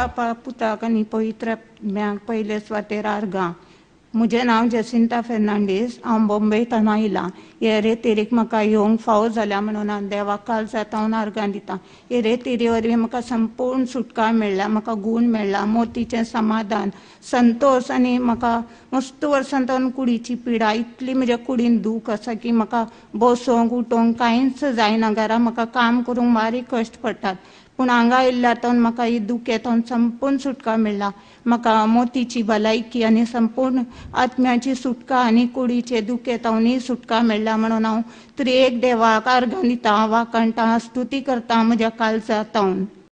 बापा पुताक आनी पवित्र आत्म्याक पयले स्वातेर आर्गां। म्हजें नांव जसिंता फेर्नांडीस, हांव बॉम्बेंतल्यान आयलां। हे रेतेरीक म्हाका येवंक फावो जाल्या म्हणून हांव देवाक काळजांत आर्गां दितां। हे रेतेरी वरवीं म्हाका संपूर्ण सुटका मेळ्ळ्या, म्हाका गूण मेळ्ळा, मोतीचें समाधान, संतोश, आनी म्हाका मस्त वर्सां कुडीची पिडा, इतली म्हज्या कुडीन दूख आसा की म्हाका बसोंक उठोंक कांयच जायना। घरा म्हाका काम करूंक बारीक कश्ट पडटात, पूण हांगा आयिल्ल्यान म्हाका ही दुखेंतून संपूर्ण सुटका मेळ्ळा। म्हाका मोतीची भलायकी आनी संपूर्ण आत्म्याची सुटका आनी कुडीचे दुखेंतूनय सुटका मेळ्ळ्या म्हणून हांव त्रिएक देवाक आर्गां दितां, वाखाणटां, स्तुती करतां म्हज्या काळजांत।